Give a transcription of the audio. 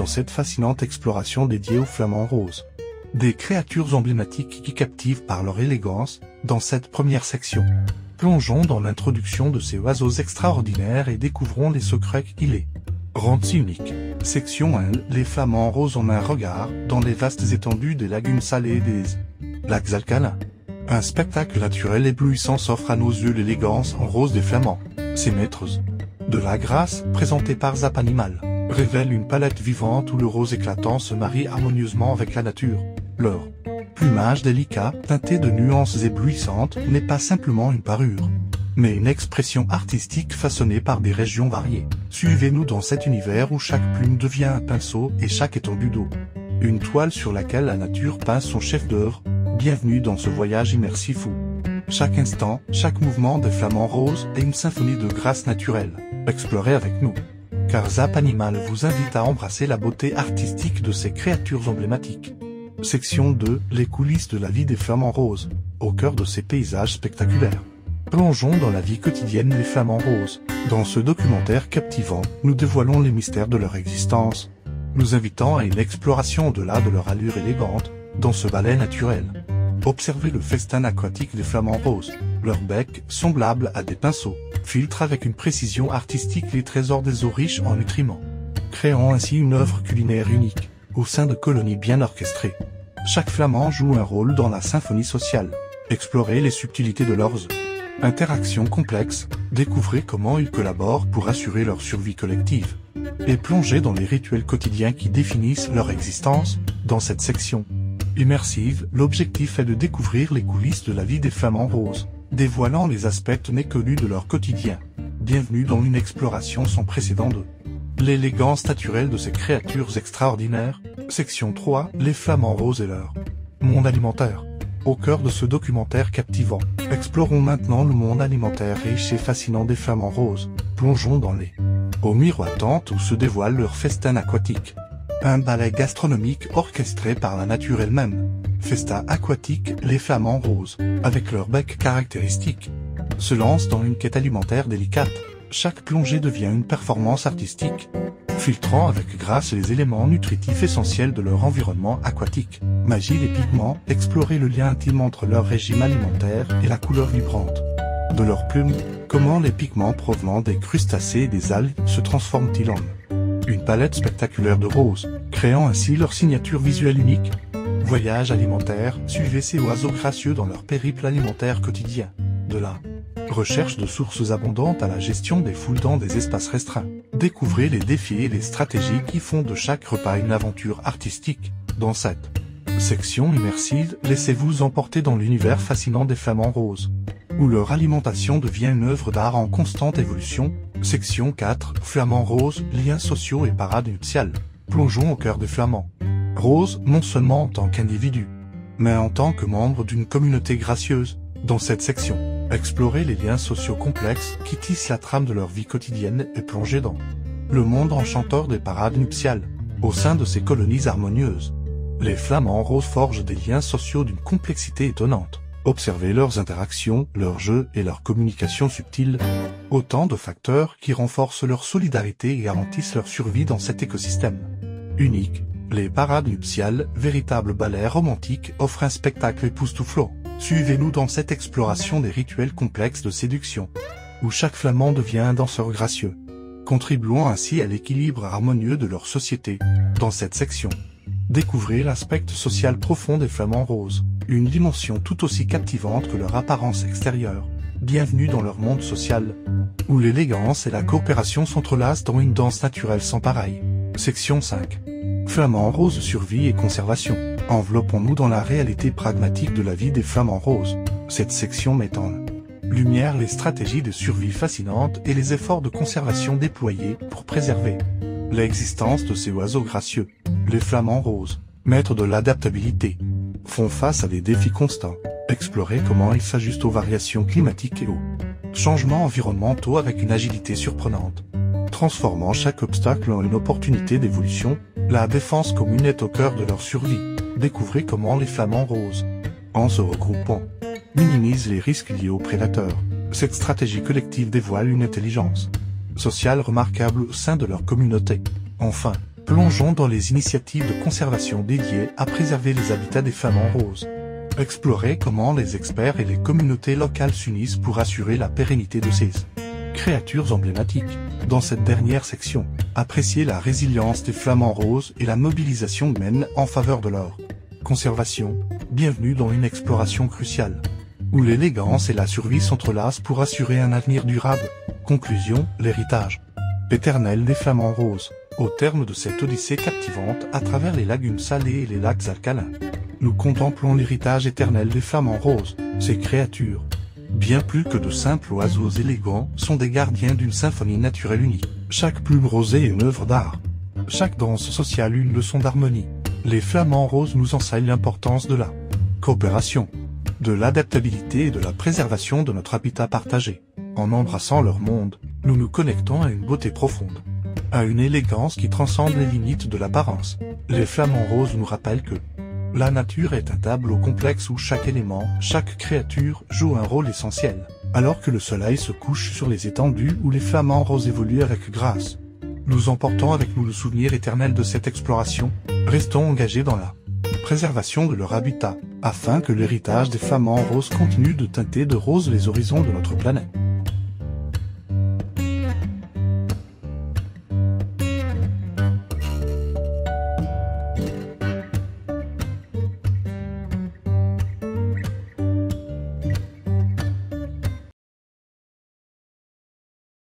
cette fascinante exploration dédiée aux flamants roses. Des créatures emblématiques qui captivent par leur élégance, dans cette première section. Plongeons dans l'introduction de ces oiseaux extraordinaires et découvrons les secrets qui les rendent si uniques. Section 1. Les flamants roses ont un regard dans les vastes étendues des lagunes salées et des lacs alcalins. Un spectacle naturel éblouissant s'offre à nos yeux, l'élégance en rose des flamants. Ces maîtres de la grâce, présentés par Zap Animal, révèlent une palette vivante où le rose éclatant se marie harmonieusement avec la nature. Leur plumage délicat, teinté de nuances éblouissantes, n'est pas simplement une parure, mais une expression artistique façonnée par des régions variées. Suivez-nous dans cet univers où chaque plume devient un pinceau et chaque étendue d'eau une toile sur laquelle la nature peint son chef-d'œuvre. Bienvenue dans ce voyage immersif où chaque instant, chaque mouvement des flamants roses est une symphonie de grâce naturelle. Explorez avec nous, car Zap Animal vous invite à embrasser la beauté artistique de ces créatures emblématiques. Section 2. Les coulisses de la vie des flamants roses, au cœur de ces paysages spectaculaires. Plongeons dans la vie quotidienne des flamants roses. Dans ce documentaire captivant, nous dévoilons les mystères de leur existence, nous invitant à une exploration au-delà de leur allure élégante, dans ce ballet naturel. Observez le festin aquatique des flamants roses. Leur bec, semblable à des pinceaux, filtre avec une précision artistique les trésors des eaux riches en nutriments, créant ainsi une œuvre culinaire unique, au sein de colonies bien orchestrées. Chaque flamand joue un rôle dans la symphonie sociale. Explorez les subtilités de leurs interactions complexes, découvrez comment ils collaborent pour assurer leur survie collective, et plongez dans les rituels quotidiens qui définissent leur existence. Dans cette section immersive, l'objectif est de découvrir les coulisses de la vie des flamants roses, dévoilant les aspects méconnus de leur quotidien. Bienvenue dans une exploration sans précédent de l'élégance naturelle de ces créatures extraordinaires. Section 3. Les flamants roses et leur monde alimentaire. Au cœur de ce documentaire captivant, explorons maintenant le monde alimentaire riche et fascinant des flamants roses. Plongeons dans les eaux miroitantes où se dévoile leur festin aquatique. Un ballet gastronomique orchestré par la nature elle-même. Festin aquatique, les flamants roses, avec leur bec caractéristique, se lancent dans une quête alimentaire délicate. Chaque plongée devient une performance artistique, filtrant avec grâce les éléments nutritifs essentiels de leur environnement aquatique. Magie des pigments, explorez le lien intime entre leur régime alimentaire et la couleur vibrante de leurs plumes. Comment les pigments provenant des crustacés et des algues se transforment-ils en une palette spectaculaire de roses, créant ainsi leur signature visuelle unique. Voyage alimentaire, suivez ces oiseaux gracieux dans leur périple alimentaire quotidien. De la recherche de sources abondantes à la gestion des foules dans des espaces restreints. Découvrez les défis et les stratégies qui font de chaque repas une aventure artistique. Dans cette section immersive, laissez-vous emporter dans l'univers fascinant des flamants roses, où leur alimentation devient une œuvre d'art en constante évolution. Section 4. Flamants roses, liens sociaux et parades nuptiales. Plongeons au cœur des flamants roses, non seulement en tant qu'individus, mais en tant que membres d'une communauté gracieuse. Dans cette section, explorez les liens sociaux complexes qui tissent la trame de leur vie quotidienne et plongez dans le monde enchanteur des parades nuptiales. Au sein de ces colonies harmonieuses, les flamants roses forgent des liens sociaux d'une complexité étonnante. Observez leurs interactions, leurs jeux et leur communication subtile, autant de facteurs qui renforcent leur solidarité et garantissent leur survie dans cet écosystème unique. Les parades nuptiales, véritables ballets romantiques, offrent un spectacle époustouflant. Suivez-nous dans cette exploration des rituels complexes de séduction, où chaque flamand devient un danseur gracieux, contribuant ainsi à l'équilibre harmonieux de leur société. Dans cette section, découvrez l'aspect social profond des flamants roses, une dimension tout aussi captivante que leur apparence extérieure. Bienvenue dans leur monde social, où l'élégance et la coopération s'entrelacent dans une danse naturelle sans pareille. Section 5. Flamants roses, survie et conservation. Enveloppons-nous dans la réalité pragmatique de la vie des flamants roses. Cette section met en lumière les stratégies de survie fascinantes et les efforts de conservation déployés pour préserver l'existence de ces oiseaux gracieux. Les flamants roses, maîtres de l'adaptabilité, font face à des défis constants. Explorez comment ils s'ajustent aux variations climatiques et aux changements environnementaux avec une agilité surprenante, transformant chaque obstacle en une opportunité d'évolution. La défense commune est au cœur de leur survie. Découvrez comment les flamants roses, en se regroupant, minimisent les risques liés aux prédateurs. Cette stratégie collective dévoile une intelligence sociale remarquable au sein de leur communauté. Enfin, Plongeons dans les initiatives de conservation dédiées à préserver les habitats des flamants roses. Explorez comment les experts et les communautés locales s'unissent pour assurer la pérennité de ces créatures emblématiques. Dans cette dernière section, appréciez la résilience des flamants roses et la mobilisation humaine en faveur de leur conservation. Bienvenue dans une exploration cruciale, où l'élégance et la survie s'entrelacent pour assurer un avenir durable. Conclusion, l'héritage éternel des flamants roses. Au terme de cette odyssée captivante à travers les lagunes salées et les lacs alcalins, nous contemplons l'héritage éternel des flamants roses. Ces créatures, bien plus que de simples oiseaux élégants, sont des gardiens d'une symphonie naturelle unique. Chaque plume rosée est une œuvre d'art. Chaque danse sociale une leçon d'harmonie. Les flamants roses nous enseignent l'importance de la coopération, de l'adaptabilité et de la préservation de notre habitat partagé. En embrassant leur monde, nous nous connectons à une beauté profonde, à une élégance qui transcende les limites de l'apparence. Les flamants roses nous rappellent que la nature est un tableau complexe où chaque élément, chaque créature joue un rôle essentiel. Alors que le soleil se couche sur les étendues où les flamants roses évoluent avec grâce, nous emportons avec nous le souvenir éternel de cette exploration. Restons engagés dans la préservation de leur habitat, afin que l'héritage des flamants roses continue de teinter de rose les horizons de notre planète.